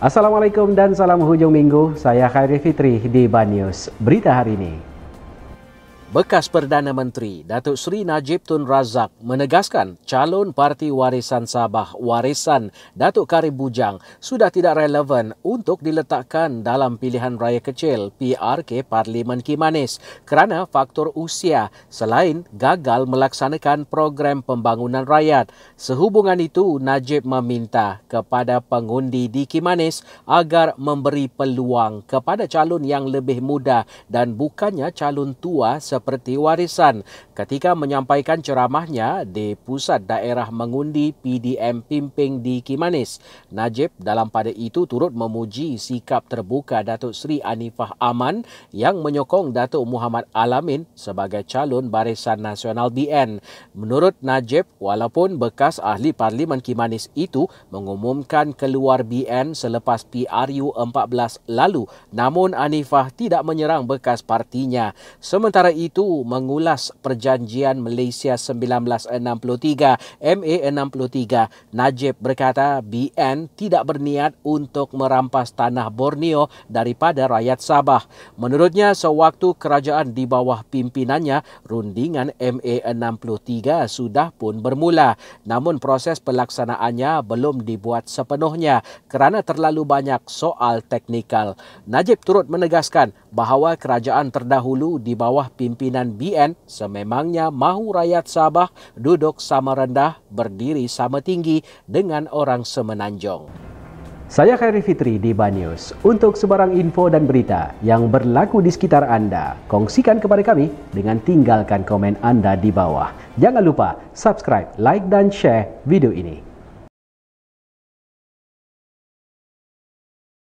Assalamualaikum dan salam hujung minggu. Saya Khairi Fitri di Ban News. Berita hari ini. Bekas Perdana Menteri Datuk Seri Najib Tun Razak menegaskan calon Parti Warisan Sabah Warisan Datuk Karib Bujang sudah tidak relevan untuk diletakkan dalam pilihan raya kecil PRK Parlimen Kimanis kerana faktor usia selain gagal melaksanakan program pembangunan rakyat. Sehubungan itu, Najib meminta kepada pengundi di Kimanis agar memberi peluang kepada calon yang lebih muda dan bukannya calon tua seperti warisan. Ketika menyampaikan ceramahnya di Pusat Daerah Mengundi PDM Pimping di Kimanis, Najib dalam pada itu turut memuji sikap terbuka Datuk Seri Anifah Aman yang menyokong Datuk Muhammad Alamin sebagai calon Barisan Nasional BN. Menurut Najib, walaupun bekas ahli Parlimen Kimanis itu mengumumkan keluar BN selepas PRU 14 lalu, namun Anifah tidak menyerang bekas partinya. Sementara itu, mengulas Perjanjian Malaysia 1963 MA 63, Najib berkata BN tidak berniat untuk merampas tanah Borneo daripada rakyat Sabah. Menurutnya, sewaktu kerajaan di bawah pimpinannya, rundingan MA 63 sudah pun bermula. Namun proses pelaksanaannya belum dibuat sepenuhnya kerana terlalu banyak soal teknikal. Najib turut menegaskan bahawa kerajaan terdahulu di bawah pimpinan BN sememangnya mahu rakyat Sabah duduk sama rendah, berdiri sama tinggi dengan orang semenanjung. Saya Khairi Fitri di Ban News. Untuk sebarang info dan berita yang berlaku di sekitar anda, kongsikan kepada kami dengan tinggalkan komen anda di bawah. Jangan lupa subscribe, like dan share video ini.